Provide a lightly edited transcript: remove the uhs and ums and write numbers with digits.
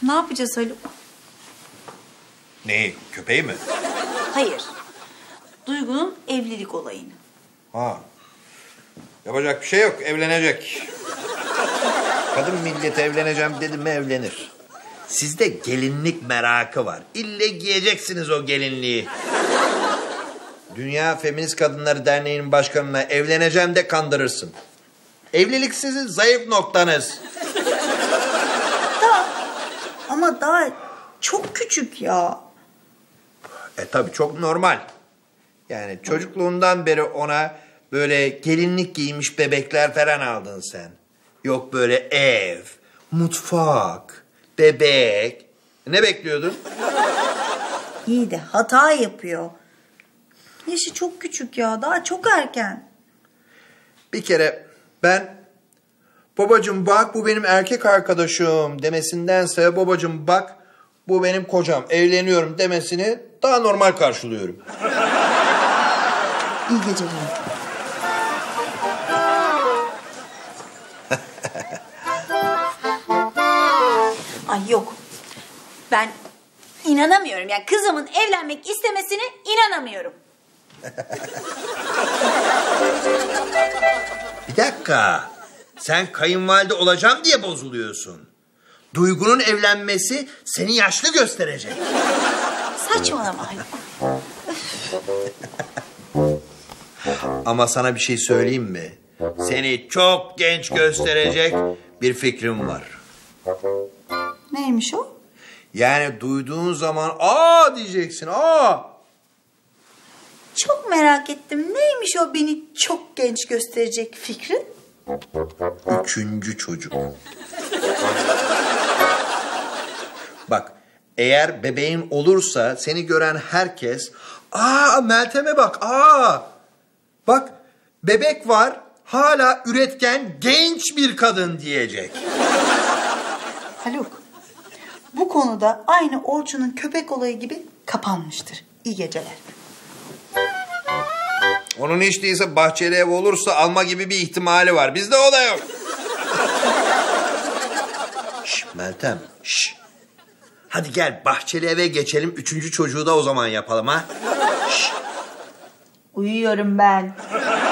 Ne yapacağız Haluk? Neyi? Köpeği mi? Hayır. Duygu'nun evlilik olayını. Ha. Yapacak bir şey yok. Evlenecek. Kadın milleti evleneceğim dedi mi evlenir. Sizde gelinlik merakı var. İlle giyeceksiniz o gelinliği. Dünya Feminist Kadınları Derneği'nin başkanına evleneceğim de kandırırsın. Evlilik sizin zayıf noktanız. Ama daha çok küçük ya. Tabii çok normal. Yani çocukluğundan beri ona böyle gelinlik giymiş bebekler falan aldın sen. Yok böyle ev, mutfak, bebek. Ne bekliyordun? İyi de hata yapıyor. Yaşı çok küçük ya. Daha çok erken. Bir kere ben babacığım bak bu benim erkek arkadaşım demesindense babacığım bak bu benim kocam evleniyorum demesini daha normal karşılıyorum. İyi geceler. Ay yok. Ben inanamıyorum. Yani kızımın evlenmek istemesine inanamıyorum. Bir dakika. Sen kayınvalide olacağım diye bozuluyorsun. Duygu'nun evlenmesi seni yaşlı gösterecek. Saçmalama Haluk. Ama sana bir şey söyleyeyim mi? Seni çok genç gösterecek bir fikrim var. Neymiş o? Yani duyduğun zaman aa diyeceksin aa. Çok merak ettim. Neymiş o beni çok genç gösterecek fikrin? 3. çocuk. Bak eğer bebeğin olursa seni gören herkes aa Meltem'e bak aa. Bak bebek var hala üretken genç bir kadın diyecek. Haluk, bu konuda aynı Orçun'un köpek olayı gibi kapanmıştır. İyi geceler. Onun hiç değilse bahçeli ev olursa alma gibi bir ihtimali var. Bizde o da yok. Şş, Meltem, şş. Hadi gel bahçeli eve geçelim. 3. çocuğu da o zaman yapalım ha. Şş. Uyuyorum ben.